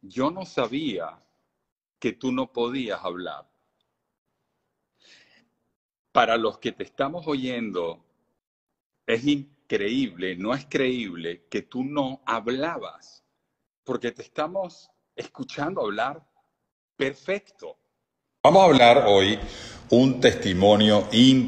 yo no sabía que tú no podías hablar. Para los que te estamos oyendo, es increíble, no es creíble que tú no hablabas, porque te estamos escuchando hablar perfecto. Vamos a hablar hoy un testimonio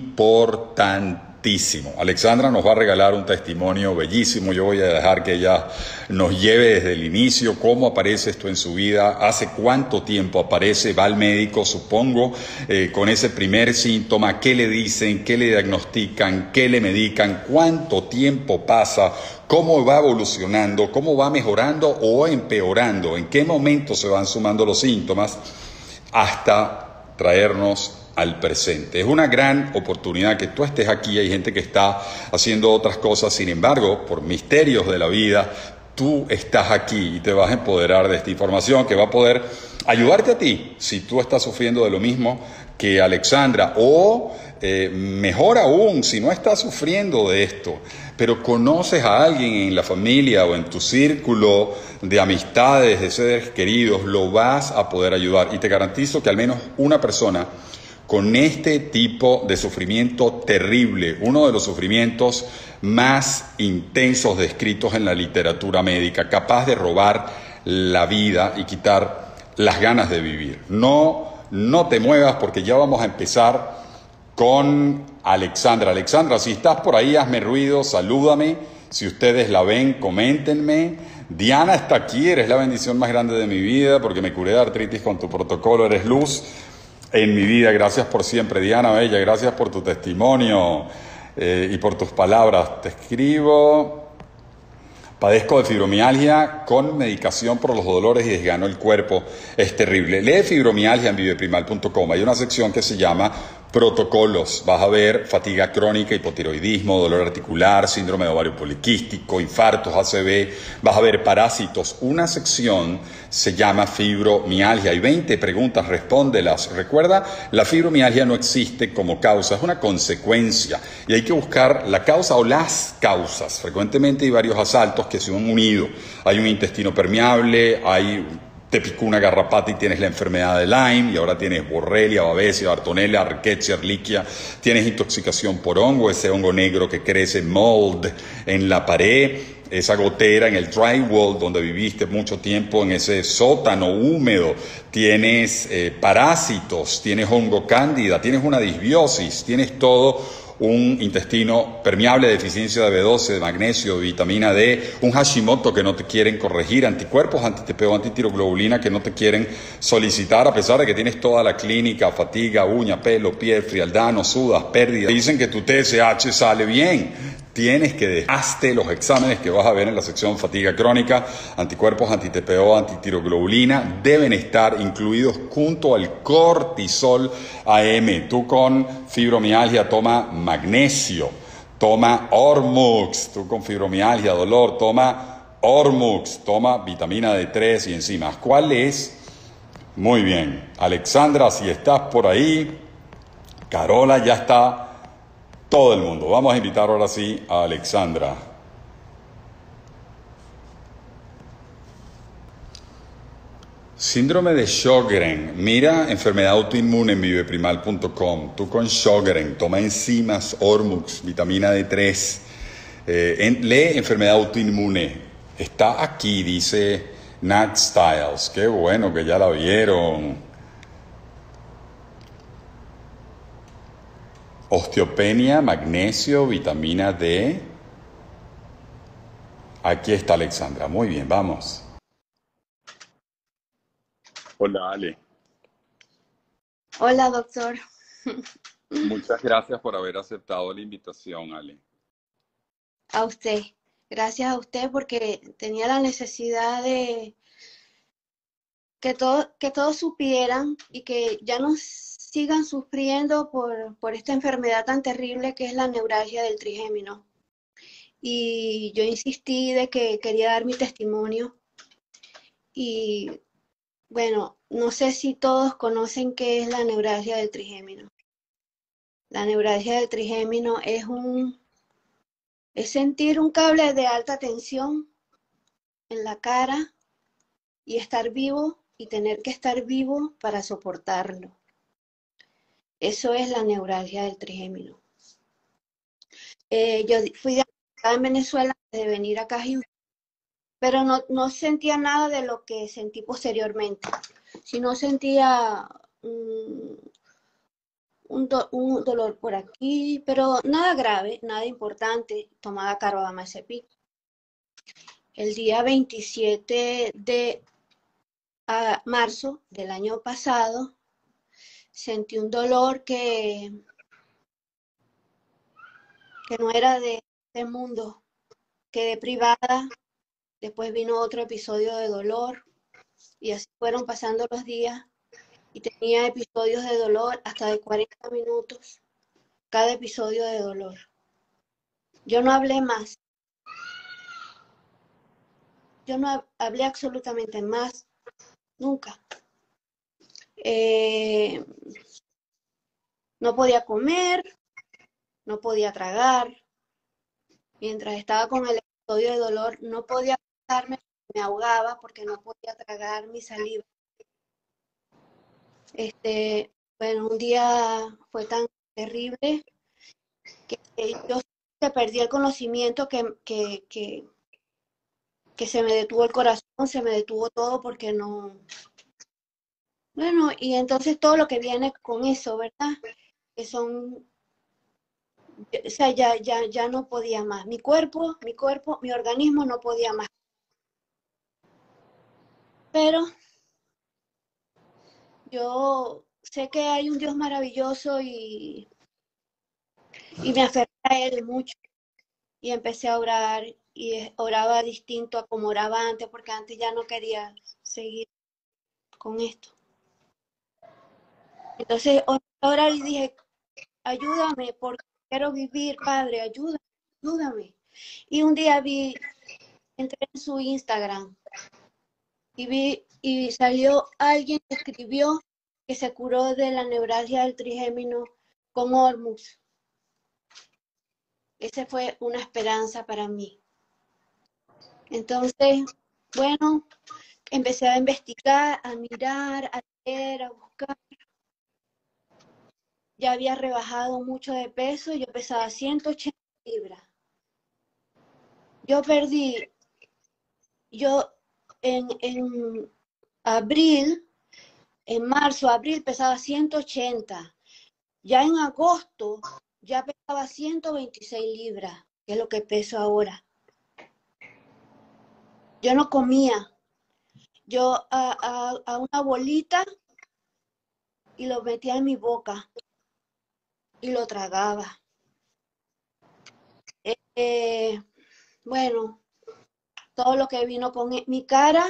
importantísimo. Alexandra nos va a regalar un testimonio bellísimo. Yo voy a dejar que ella nos lleve desde el inicio, cómo aparece esto en su vida, hace cuánto tiempo aparece, va al médico, supongo, con ese primer síntoma, qué le dicen, qué le diagnostican, qué le medican, cuánto tiempo pasa, cómo va evolucionando, cómo va mejorando o empeorando, en qué momento se van sumando los síntomas, hasta traernos al presente. Es una gran oportunidad que tú estés aquí. Hay gente que está haciendo otras cosas, sin embargo, por misterios de la vida, tú estás aquí y te vas a empoderar de esta información que va a poder ayudarte a ti si tú estás sufriendo de lo mismo que Alexandra, o mejor aún, si no estás sufriendo de esto, pero conoces a alguien en la familia o en tu círculo de amistades, de seres queridos, lo vas a poder ayudar. Y te garantizo que al menos una persona con este tipo de sufrimiento terrible, uno de los sufrimientos más intensos descritos en la literatura médica, capaz de robar la vida y quitar las ganas de vivir. No te muevas porque ya vamos a empezar con Alexandra. Alexandra, si estás por ahí, hazme ruido, salúdame. Si ustedes la ven, coméntenme. Diana está aquí, eres la bendición más grande de mi vida porque me curé de artritis con tu protocolo, eres luz en mi vida. Gracias por siempre, Diana Bella, gracias por tu testimonio y por tus palabras. Te escribo. Padezco de fibromialgia con medicación por los dolores y desgano del cuerpo. Es terrible. Lee fibromialgia en viveprimal.com. Hay una sección que se llama protocolos. Vas a ver fatiga crónica, hipotiroidismo, dolor articular, síndrome de ovario poliquístico, infartos, ACV. Vas a ver parásitos. Una sección se llama fibromialgia. Hay 20 preguntas, respóndelas. Recuerda, la fibromialgia no existe como causa, es una consecuencia. Y hay que buscar la causa o las causas. Frecuentemente hay varios asaltos que se han unido. Hay un intestino permeable, te picó una garrapata y tienes la enfermedad de Lyme, y ahora tienes Borrelia, Babesia, Bartonella, Rickettsia, Ehrlichia, tienes intoxicación por hongo, ese hongo negro que crece, mold, en la pared, esa gotera en el drywall donde viviste mucho tiempo, en ese sótano húmedo, tienes parásitos, tienes hongo cándida, tienes una disbiosis, tienes todo un intestino permeable, deficiencia de B12, de magnesio, de vitamina D, un Hashimoto que no te quieren corregir, anticuerpos anti-TPO, antitiroglobulina que no te quieren solicitar, a pesar de que tienes toda la clínica, fatiga, uña, pelo, piel, frialdad, no sudas, pérdida. Dicen que tu TSH sale bien. Tienes que dejarte los exámenes que vas a ver en la sección fatiga crónica, anticuerpos anti-TPO, antitiroglobulina, deben estar incluidos junto al cortisol AM. Tú con fibromialgia toma magnesio, toma Ormux, tú con fibromialgia, dolor, toma Ormux, toma vitamina D3 y enzimas. ¿Cuál es? Muy bien. Alexandra, si estás por ahí, Carola ya está. Todo el mundo. Vamos a invitar ahora sí a Alexandra. Síndrome de Sjögren. Mira, enfermedad autoinmune en viveprimal.com. Tú con Sjögren, toma enzimas, Ormux, vitamina D3. Lee enfermedad autoinmune. Está aquí, dice Nat Styles. Qué bueno que ya la vieron. Osteopenia, magnesio, vitamina D. Aquí está Alexandra. Muy bien, vamos. Hola, Ale. Hola, doctor. Muchas gracias por haber aceptado la invitación, Ale. A usted. Gracias a usted porque tenía la necesidad de que todos supieran y que ya no sigan sufriendo por esta enfermedad tan terrible que es la neuralgia del trigémino. Y yo insistí de que quería dar mi testimonio y bueno, no sé si todos conocen qué es la neuralgia del trigémino. La neuralgia del trigémino es sentir un cable de alta tensión en la cara y estar vivo y tener que estar vivo para soportarlo. Eso es la neuralgia del trigémino. Yo fui diagnosticada en Venezuela antes de venir acá a Houston, pero no sentía nada de lo que sentí posteriormente. Sino sentía un dolor por aquí, pero nada grave, nada importante. Tomaba carbamazepina. El día 27 de marzo del año pasado, sentí un dolor que no era de este mundo. Quedé privada, después vino otro episodio de dolor y así fueron pasando los días y tenía episodios de dolor hasta de 40 minutos, cada episodio de dolor. Yo no hablé más. Yo no hablé absolutamente más, nunca. No podía comer, no podía tragar. Mientras estaba con el episodio de dolor, no podía tragarme, me ahogaba porque no podía tragar mi saliva. Bueno, un día fue tan terrible que yo perdí el conocimiento que se me detuvo el corazón, se me detuvo todo porque no... Bueno, y entonces todo lo que viene con eso, ¿verdad? Que son... O sea, ya no podía más. Mi cuerpo, mi organismo no podía más. Pero yo sé que hay un Dios maravilloso y me aferré a Él mucho. Y empecé a orar y oraba distinto a como oraba antes, porque antes ya no quería seguir con esto. Entonces, orar y dije, ayúdame, porque quiero vivir, Padre, ayúdame. Y un día entré en su Instagram y salió alguien que escribió que se curó de la neuralgia del trigémino con Ormus. Esa fue una esperanza para mí. Entonces, bueno, empecé a investigar, a mirar, a leer, a buscar. Ya había rebajado mucho de peso, yo pesaba 180 libras. Yo perdí, en abril, en marzo, abril pesaba 180. Ya en agosto ya pesaba 126 libras, que es lo que peso ahora. Yo no comía. Yo a una bolita y lo metía en mi boca y lo tragaba. Bueno, todo lo que vino con mi cara,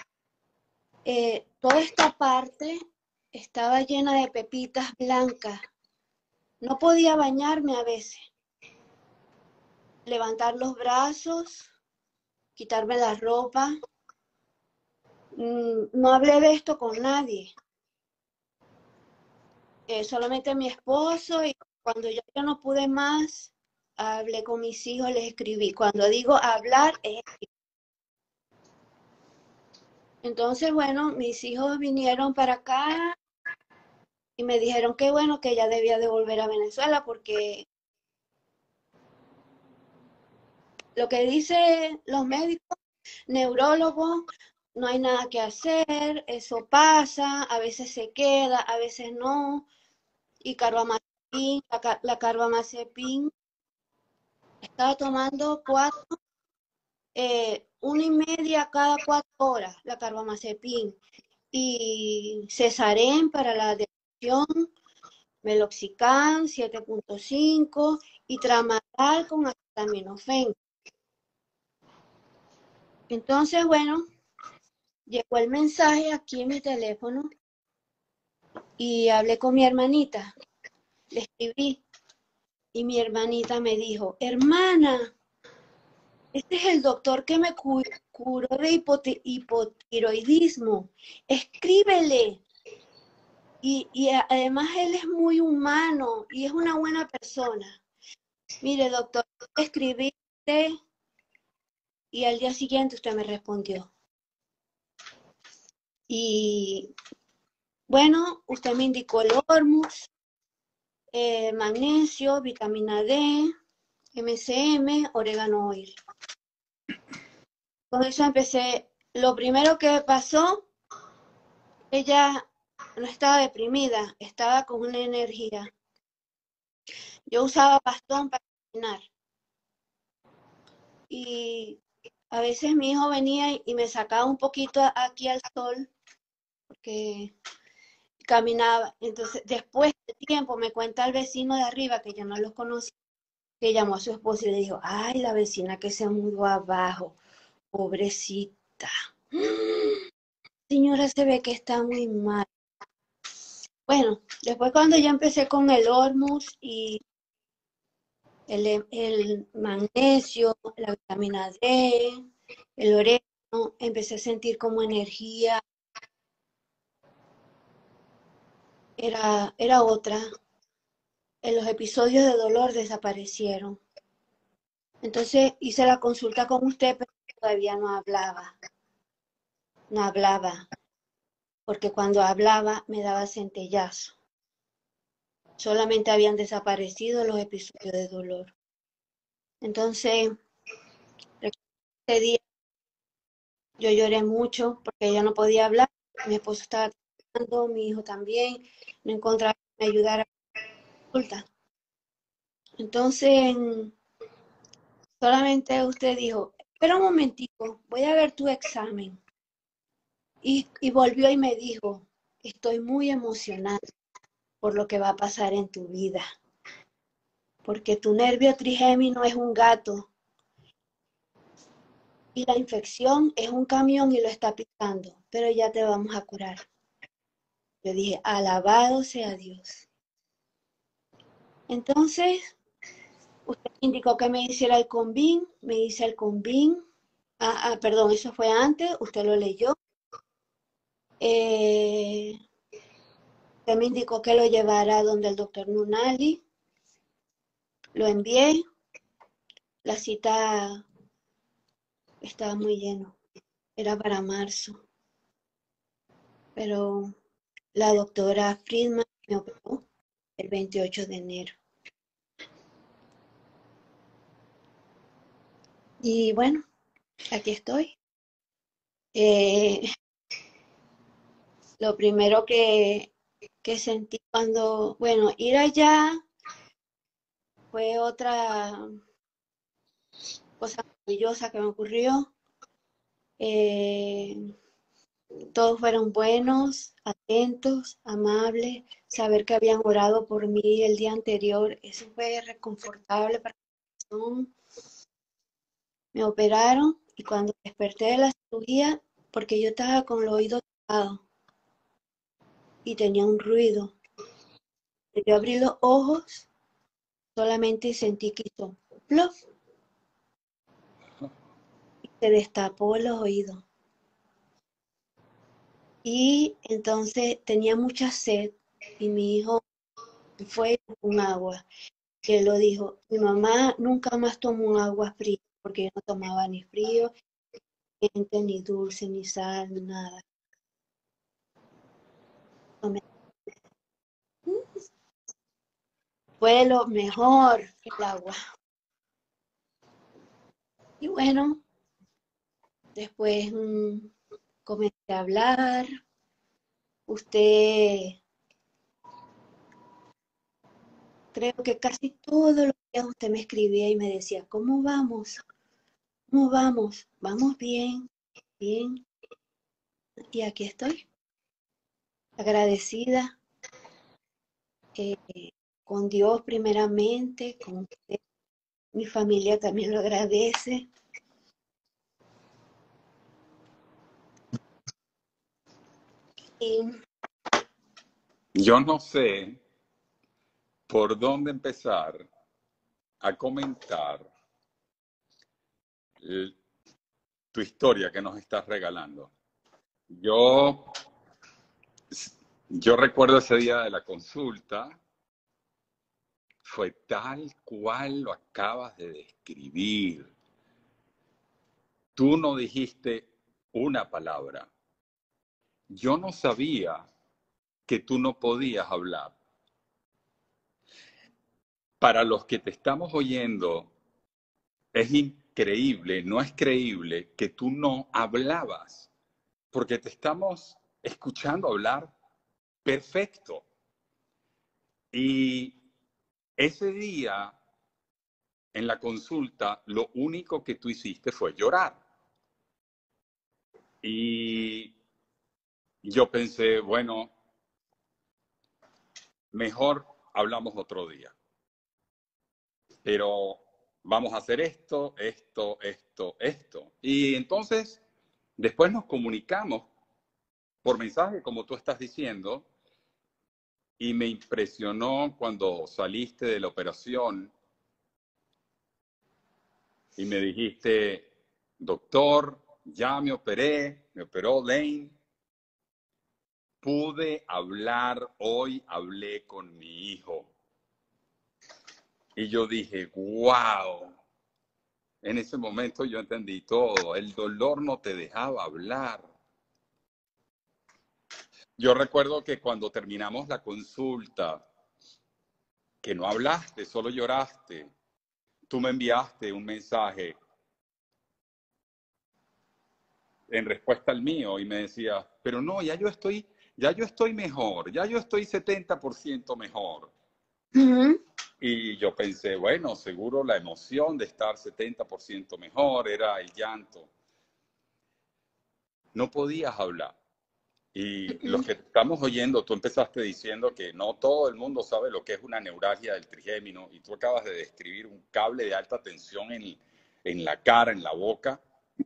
toda esta parte estaba llena de pepitas blancas. No podía bañarme a veces. Levantar los brazos, quitarme la ropa. No hablé de esto con nadie. Solamente mi esposo, y cuando yo no pude más, hablé con mis hijos, les escribí. Cuando digo hablar, es escribir. Entonces, bueno, mis hijos vinieron para acá y me dijeron que bueno, que ya debía de volver a Venezuela porque lo que dicen los médicos, neurólogos, no hay nada que hacer, eso pasa, a veces se queda, a veces no. Y carbamazepín, la carbamazepín, estaba tomando 1,5 cada 4 horas, la carbamazepín. Y Cesarén para la depresión, Meloxicam 7,5 y Tramadol con acetaminofén. Entonces, bueno, llegó el mensaje aquí en mi teléfono y hablé con mi hermanita. Le escribí y mi hermanita me dijo, hermana, este es el doctor que me curó de hipotiroidismo. Escríbele. Y además él es muy humano y es una buena persona. Mire, doctor, escribiste y al día siguiente usted me respondió. Y bueno, usted me indicó el Hormuz, magnesio, vitamina D, MCM, orégano oil. Con eso empecé. Lo primero que pasó, ella no estaba deprimida, estaba con una energía. Yo usaba bastón para caminar. Y a veces mi hijo venía y me sacaba un poquito aquí al sol, porque caminaba. Entonces, después de tiempo, me cuenta el vecino de arriba, que yo no los conocía, que llamó a su esposa y le dijo, ay, la vecina que se mudó abajo, pobrecita. Señora, se ve que está muy mal. Bueno, después cuando ya empecé con el Hormuz y el magnesio, la vitamina D, el orégano, empecé a sentir como energía, era otra. En los episodios de dolor desaparecieron. Entonces hice la consulta con usted, pero todavía no hablaba, porque cuando hablaba me daba centellazo. Solamente habían desaparecido los episodios de dolor. Entonces, ese día yo lloré mucho porque ella no podía hablar, mi esposo estaba trabajando, mi hijo también, no encontraba quien me ayudara a la consulta. Entonces, solamente usted dijo, espera un momentico, voy a ver tu examen. Y volvió y me dijo, estoy muy emocionada por lo que va a pasar en tu vida, porque tu nervio trigémino es un gato y la infección es un camión y lo está picando, pero ya te vamos a curar. Yo dije, alabado sea Dios. Entonces, usted indicó que me hiciera el Convin, me hice el Convin. Perdón, eso fue antes, usted lo leyó. Usted me indicó que lo llevara donde el doctor Nunali. Lo envié. La cita estaba muy lleno. Era para marzo. Pero la doctora Friedman me operó el 28 de enero. Y bueno, aquí estoy. Lo primero que sentí cuando, bueno, ir allá fue otra cosa maravillosa que me ocurrió. Todos fueron buenos, atentos, amables. Saber que habían orado por mí el día anterior, eso fue reconfortable para mi corazón. Me operaron y cuando desperté de la cirugía, porque yo estaba con el oído tapado y tenía un ruido. Yo abrí los ojos, solamente sentí que hizo plof y se destapó los oídos. Y entonces tenía mucha sed y mi hijo fue con agua. Que él lo dijo, mi mamá nunca más tomó un agua fría porque yo no tomaba ni frío, ni dulce, ni sal, ni nada. Tomé. Fue lo mejor el agua. Y bueno, después comencé a hablar. Usted, creo que casi todos los días usted me escribía y me decía, ¿cómo vamos? ¿Cómo vamos? Vamos bien, bien. Y aquí estoy, agradecida eh, con Dios primeramente, con usted. Mi familia también lo agradece. Y Yo no sé por dónde empezar a comentar tu historia que nos estás regalando. Yo, yo recuerdo ese día de la consulta, fue tal cual lo acabas de describir. Tú no dijiste una palabra. yo no sabía que tú no podías hablar. Para los que te estamos oyendo, es increíble, no es creíble que tú no hablabas, porque te estamos escuchando hablar perfecto. Y ese día, en la consulta, lo único que tú hiciste fue llorar. Y yo pensé, bueno, mejor hablamos otro día. Pero vamos a hacer esto, esto, esto, esto. Y entonces, después nos comunicamos por mensaje, como tú estás diciendo, y me impresionó cuando saliste de la operación y me dijiste, doctor, ya me operó Lane, pude hablar, hoy hablé con mi hijo. Y yo dije, wow. En ese momento yo entendí todo. El dolor no te dejaba hablar. Yo recuerdo que cuando terminamos la consulta, que no hablaste, solo lloraste, tú me enviaste un mensaje en respuesta al mío y me decías, pero no, ya yo estoy mejor, ya yo estoy 70% mejor. Ujú. Y yo pensé, bueno, seguro la emoción de estar 70% mejor era el llanto. No podías hablar. Y los que estamos oyendo, tú empezaste diciendo que no todo el mundo sabe lo que es una neuralgia del trigémino y tú acabas de describir un cable de alta tensión en la cara, en la boca,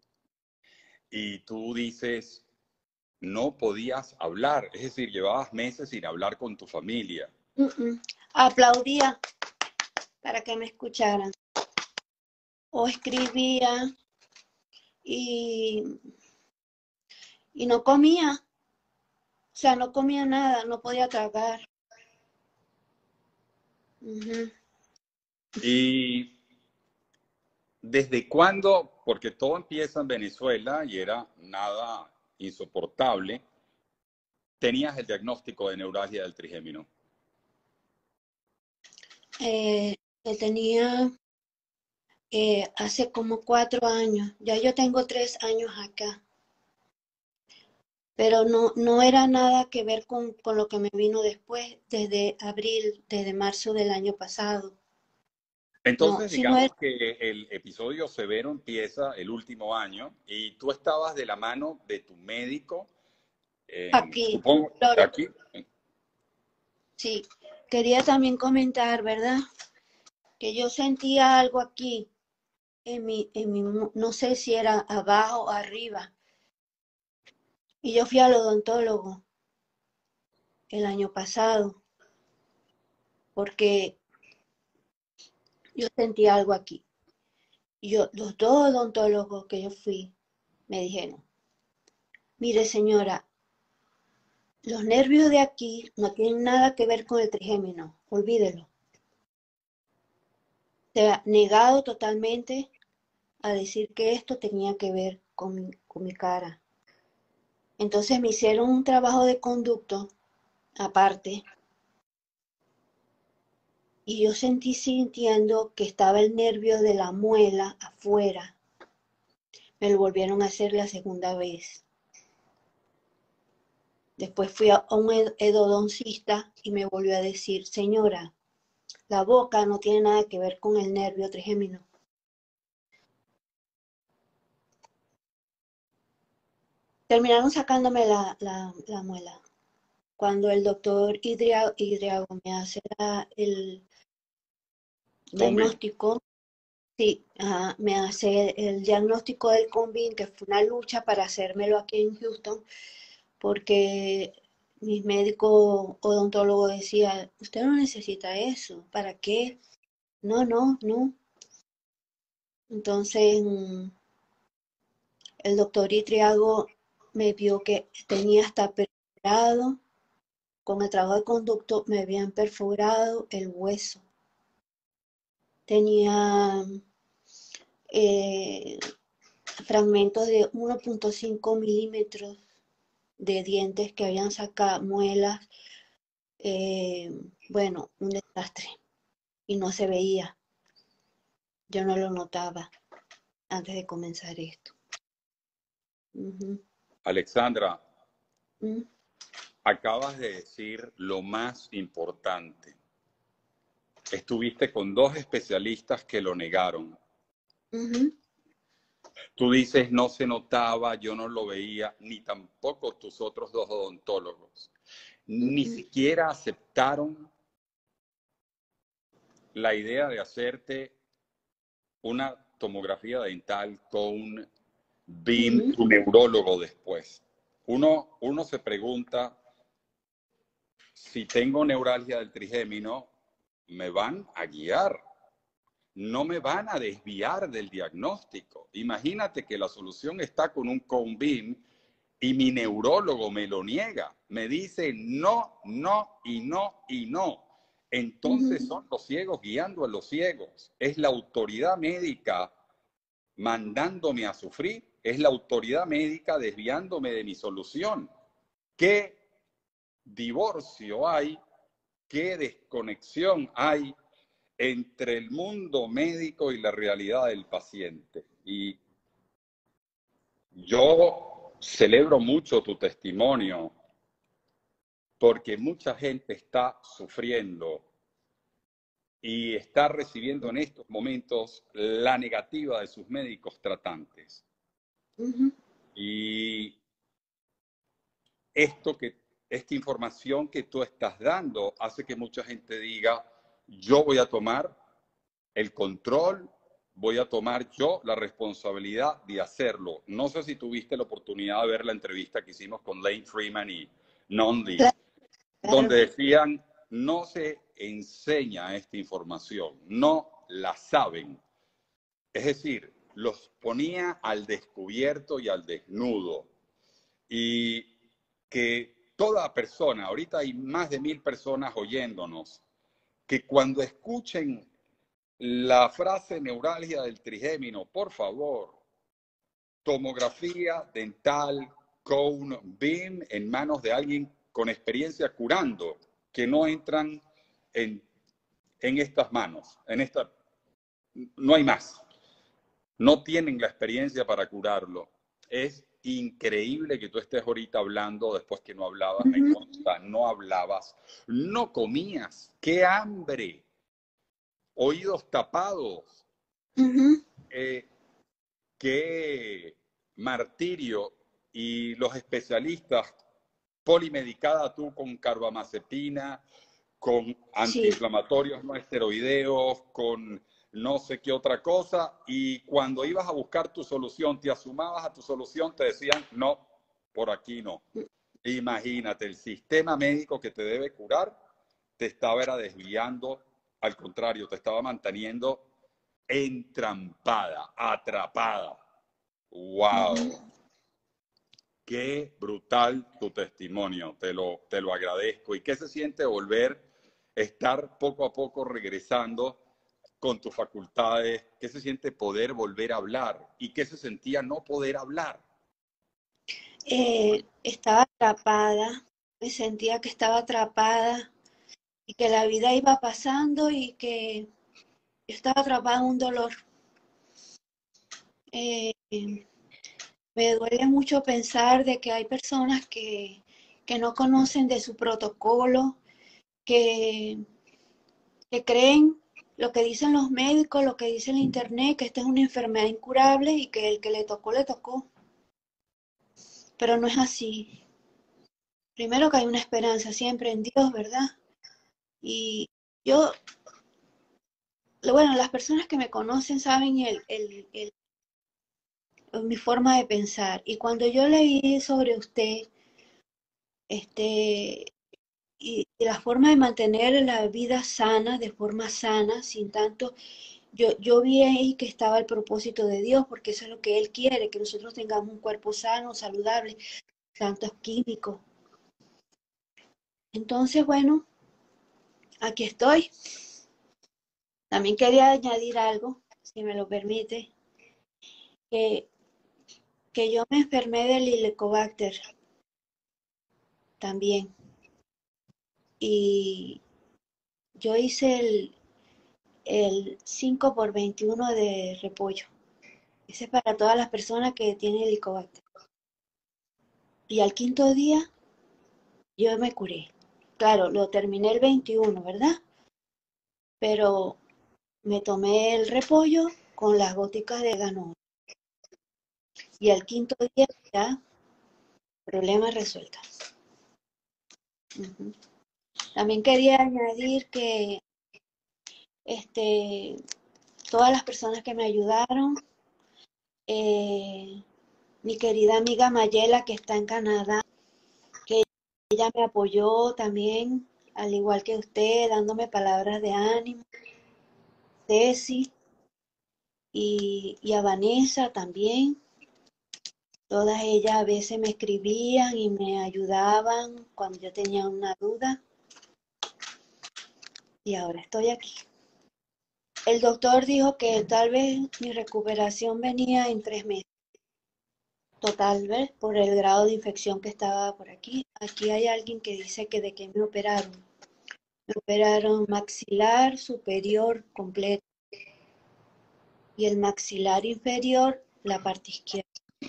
y tú dices, no podías hablar, es decir, llevabas meses sin hablar con tu familia. Aplaudía para que me escucharan. O escribía y, y no comía. O sea, no comía nada, no podía tragar. Ujú. ¿Y desde cuándo? Porque todo empieza en Venezuela y era nada insoportable. Tenías el diagnóstico de neuralgia del trigémino. Que tenía hace como 4 años. Ya yo tengo 3 años acá. Pero no era nada que ver con lo que me vino después, desde abril, desde marzo del año pasado. No, Entonces, si no era digamos que el episodio severo empieza el último año y tú estabas de la mano de tu médico, aquí, supongo, Florida. aquí. Sí, quería también comentar, ¿verdad? Que yo sentía algo aquí, no sé si era abajo o arriba. Y yo fui al odontólogo el año pasado, porque yo sentía algo aquí. Y los dos odontólogos que yo fui me dijeron, mire señora, los nervios de aquí no tienen nada que ver con el trigémino, olvídelo. Se ha negado totalmente a decir que esto tenía que ver con mi cara. Entonces me hicieron un trabajo de conducto aparte y yo sentí sintiendo que estaba el nervio de la muela afuera. Me lo volvieron a hacer la segunda vez. Después fui a un endodoncista y me volvió a decir, señora, la boca no tiene nada que ver con el nervio trigémino. Terminaron sacándome la muela. Cuando el doctor Hidriago me hace el Combi. diagnóstico, sí, me hace el diagnóstico del Convin, que fue una lucha para hacérmelo aquí en Houston, porque mis médicos odontólogos decían, usted no necesita eso, ¿para qué? No, no, no. Entonces, el doctor Hidriago me vio que tenía hasta perforado, con el trabajo de conducto me habían perforado el hueso. Tenía eh, fragmentos de 1.5 milímetros de dientes que habían sacado, muelas, bueno, un desastre. Y no se veía, yo no lo notaba antes de comenzar esto. Alexandra, Mm. acabas de decir lo más importante. Estuviste con 2 especialistas que lo negaron. Tú dices no se notaba, yo no lo veía, ni tampoco tus otros 2 odontólogos. Ni siquiera aceptaron la idea de hacerte una tomografía dental con BIM, tu neurólogo después. Uno se pregunta, si tengo neuralgia del trigémino, me van a guiar, no me van a desviar del diagnóstico. Imagínate que la solución está con un cone beam y mi neurólogo me lo niega, me dice no, no y no y no. Entonces son los ciegos guiando a los ciegos. Es la autoridad médica mandándome a sufrir, es la autoridad médica desviándome de mi solución. ¿Qué divorcio hay? ¿Qué desconexión hay entre el mundo médico y la realidad del paciente? Y yo celebro mucho tu testimonio porque mucha gente está sufriendo y está recibiendo en estos momentos la negativa de sus médicos tratantes. Y esta información que tú estás dando hace que mucha gente diga, yo voy a tomar el control, voy a tomar yo la responsabilidad de hacerlo. No sé si tuviste la oportunidad de ver la entrevista que hicimos con Lane Freeman y Non Lee, donde decían, no se enseña esta información, no la saben. Es decir, los ponía al descubierto y al desnudo. Y que toda persona, ahorita hay más de 1000 personas oyéndonos, que cuando escuchen la frase neuralgia del trigémino, por favor, tomografía dental, cone beam en manos de alguien con experiencia curando, que no entran en estas manos, no hay más. No tienen la experiencia para curarlo. Es increíble que tú estés ahorita hablando después que no hablabas, me consta, no hablabas, no comías, qué hambre, oídos tapados, qué martirio. Y los especialistas, polimedicada tú con carbamazepina, con antiinflamatorios no esteroideos, con no sé qué otra cosa, y cuando ibas a buscar tu solución, te asumabas a tu solución, te decían, no, por aquí no. Imagínate, el sistema médico que te debe curar te estaba desviando, al contrario, te estaba manteniendo entrampada, atrapada. ¡Wow! Qué brutal tu testimonio, te lo agradezco. ¿Y qué se siente volver a estar poco a poco regresando con tus facultades? ¿Qué se siente poder volver a hablar? ¿Y qué se sentía no poder hablar? Estaba atrapada, me sentía que estaba atrapada y que la vida iba pasando y que yo estaba atrapada en un dolor. Me duele mucho pensar de que hay personas que no conocen de su protocolo, que creen lo que dicen los médicos, lo que dice el internet, que esta es una enfermedad incurable y que el que le tocó, le tocó. Pero no es así. Primero que hay una esperanza siempre en Dios, ¿verdad? Y yo, bueno, las personas que me conocen saben mi forma de pensar. Y cuando yo leí sobre usted, y la forma de mantener la vida sana, de forma sana, sin tanto, yo vi ahí que estaba el propósito de Dios, porque eso es lo que Él quiere, que nosotros tengamos un cuerpo sano, saludable, tantos químicos. Entonces, bueno, aquí estoy. También quería añadir algo, si me lo permite, que yo me enfermé del Helicobacter también. Y yo hice el 5 por 21 de repollo. Ese es para todas las personas que tienen Helicobacter. Y al quinto día yo me curé. Claro, lo terminé el 21, ¿verdad? Pero me tomé el repollo con las góticas de orégano. Y al quinto día ya, problemas resueltos. Ujú. También quería añadir que todas las personas que me ayudaron, eh, mi querida amiga Mayela, que está en Canadá, que ella me apoyó también, al igual que usted, dándome palabras de ánimo, Ceci y a Vanessa también. Todas ellas a veces me escribían y me ayudaban cuando yo tenía una duda. Y ahora estoy aquí. El doctor dijo que tal vez mi recuperación venía en 3 meses. Total, ¿ves? Por el grado de infección que estaba por aquí. Aquí hay alguien que dice que de qué me operaron. Me operaron maxilar superior completo y el maxilar inferior, la parte izquierda.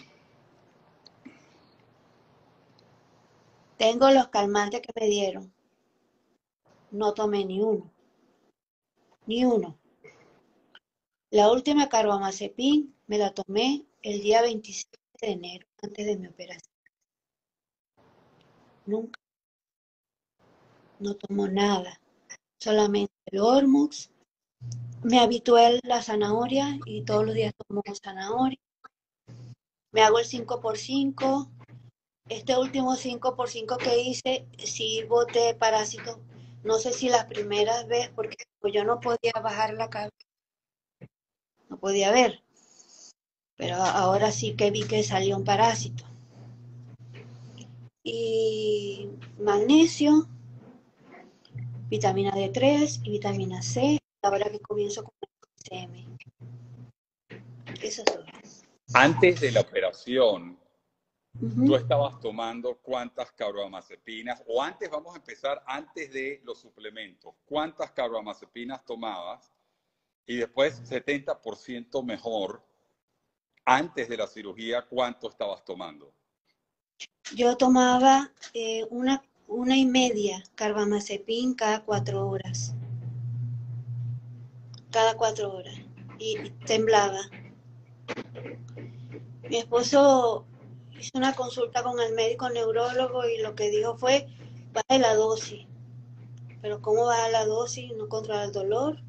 Tengo los calmantes que me dieron. No tomé ni uno. Ni uno. La última carbamazepina me la tomé el día 27 de enero, antes de mi operación. Nunca, no tomo nada. Solamente el Ormux. Me habitué a la zanahoria y todos los días tomo zanahoria. Me hago el 5 por 5. Este último 5 por 5 que hice, sí boté parásitos. No sé si las primeras veces, porque yo no podía bajar la cabeza, no podía ver. Pero ahora sí que vi que salió un parásito. Y magnesio, vitamina D3 y vitamina C. Ahora que comienzo con el CM. Eso es todo. Antes de la operación, ¿tú Ujú. estabas tomando cuántas carbamazepinas? O antes, vamos a empezar antes de los suplementos. ¿Cuántas carbamazepinas tomabas? Y después, 70% mejor, antes de la cirugía, ¿cuánto estabas tomando? Yo tomaba una y media carbamazepina cada 4 horas. Cada 4 horas. Y temblaba. Mi esposo hizo una consulta con el médico neurólogo y lo que dijo fue, baje la dosis. Pero ¿cómo baja la dosis? No controla el dolor.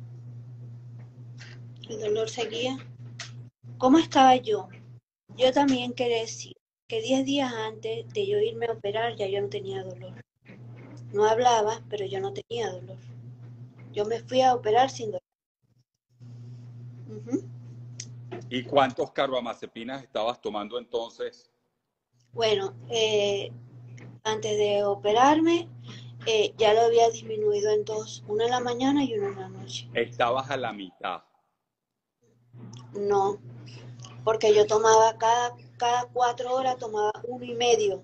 El dolor seguía. ¿Cómo estaba yo? Yo también quería decir que 10 días antes de yo irme a operar ya yo no tenía dolor. No hablaba, pero yo no tenía dolor. Yo me fui a operar sin dolor. Ujú. ¿Y cuántos carbamazepinas estabas tomando entonces? Bueno, antes de operarme, ya lo había disminuido en dos, una en la mañana y una en la noche. Estabas a la mitad. No, porque yo tomaba cada 4 horas, tomaba uno y medio.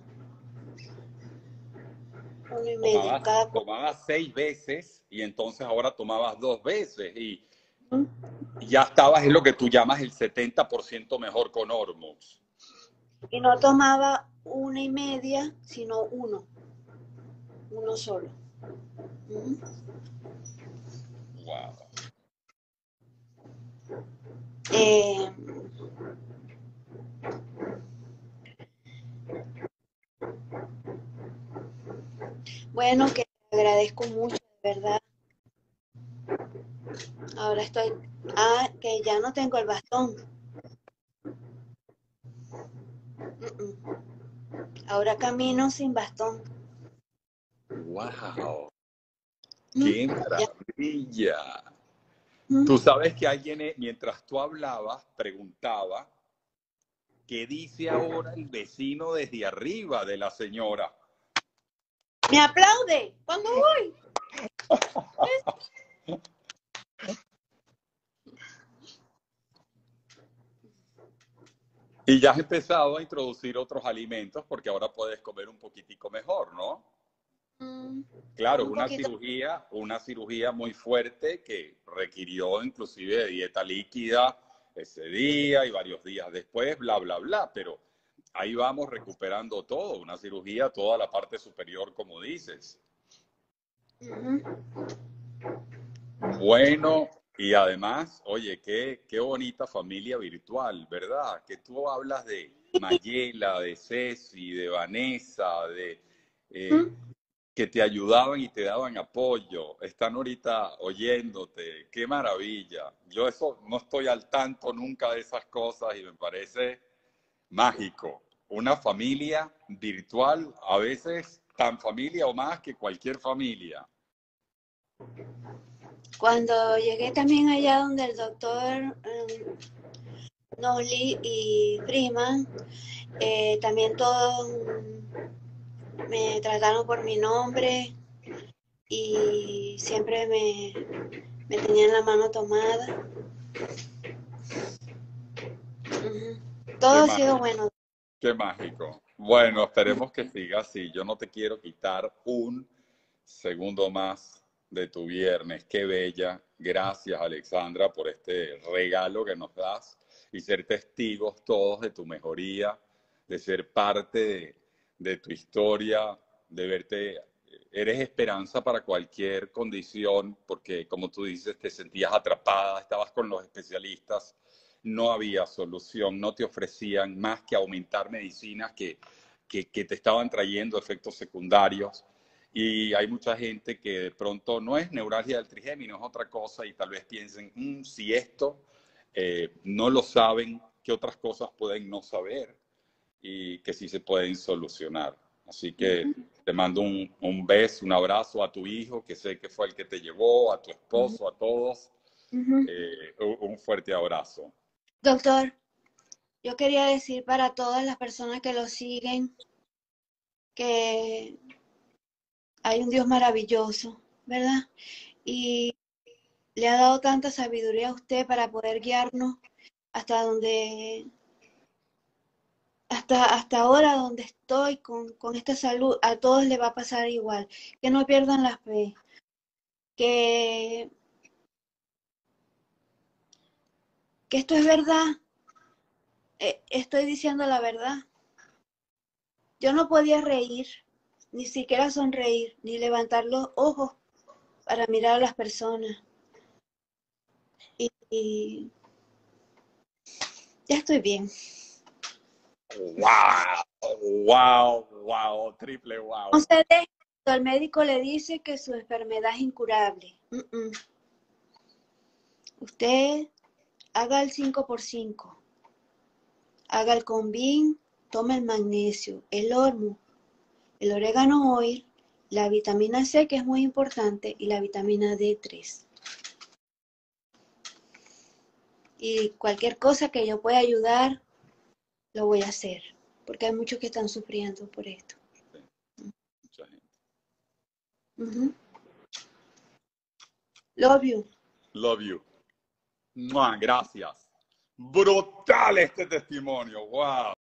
Uno y medio, Tomabas, cada 4. tomabas 6 veces y entonces ahora tomabas 2 veces. Y ya estabas en lo que tú llamas el 70% mejor con Ormuz. Y no tomaba una y media, sino uno solo. Ujú. Wow. Eh, bueno, que agradezco mucho, de verdad. Ahora estoy, que ya no tengo el bastón. Mm-mm. Ahora camino sin bastón. Wow. ¡Qué Mm, ya. maravilla! Tú Mm. sabes que alguien, mientras tú hablabas, preguntaba, ¿qué dice ahora el vecino desde arriba de la señora? Me aplaude cuando voy. Y ya has empezado a introducir otros alimentos porque ahora puedes comer un poquitico mejor, ¿no? Mm, Claro, un poquito. una cirugía muy fuerte que requirió inclusive de dieta líquida ese día y varios días después, bla, bla, bla, pero ahí vamos recuperando todo, una cirugía, toda la parte superior, como dices. Ujú. Bueno, y además, oye, qué bonita familia virtual, ¿verdad? Que tú hablas de Mayela, de Ceci, de Vanessa, de Ujú. eh, que te ayudaban y te daban apoyo. Están ahorita oyéndote. Qué maravilla. Yo eso no estoy al tanto nunca de esas cosas y me parece mágico. Una familia virtual, a veces tan familia o más que cualquier familia. Cuando llegué también allá donde el doctor Noli y Freeman, también todos me trataron por mi nombre y siempre me tenían la mano tomada. Ujú. Qué Todo ha sido mágico. bueno. Qué mágico. Bueno, esperemos que siga así. Yo no te quiero quitar un segundo más de tu viernes. Qué bella. Gracias, Alexandra, por este regalo que nos das y ser testigos todos de tu mejoría, de ser parte de tu historia, de verte. Eres esperanza para cualquier condición, porque como tú dices, te sentías atrapada, estabas con los especialistas, no había solución, no te ofrecían más que aumentar medicinas que te estaban trayendo efectos secundarios. Y hay mucha gente que de pronto no es neuralgia del trigémino, es otra cosa y tal vez piensen, si esto no lo saben, ¿qué otras cosas pueden no saber? Y que sí se pueden solucionar. Así que te mando un beso, un abrazo a tu hijo, que sé que fue el que te llevó, a tu Ujú. esposo, a todos. Ujú. Un fuerte abrazo. Doctor, yo quería decir para todas las personas que lo siguen que hay un Dios maravilloso, ¿verdad? Y le ha dado tanta sabiduría a usted para poder guiarnos hasta donde, hasta ahora donde estoy con esta salud, a todos le va a pasar igual. Que no pierdan la fe, que, que esto es verdad, estoy diciendo la verdad. Yo no podía reír, ni siquiera sonreír, ni levantar los ojos para mirar a las personas. Y ya estoy bien. ¡Wow! ¡Wow! ¡Wow! Triple No wow. se deje, el médico le dice que su enfermedad es incurable. Usted haga el 5 por 5. Haga el combin, tome el magnesio, el hormo, el orégano oil, la vitamina C, que es muy importante, y la vitamina D3. Y cualquier cosa que yo pueda ayudar, lo voy a hacer, porque hay muchos que están sufriendo por esto. Sí, mucha gente. Ujú. Love you. Love you. ¡Mua! Gracias. Brutal este testimonio. ¡Wow!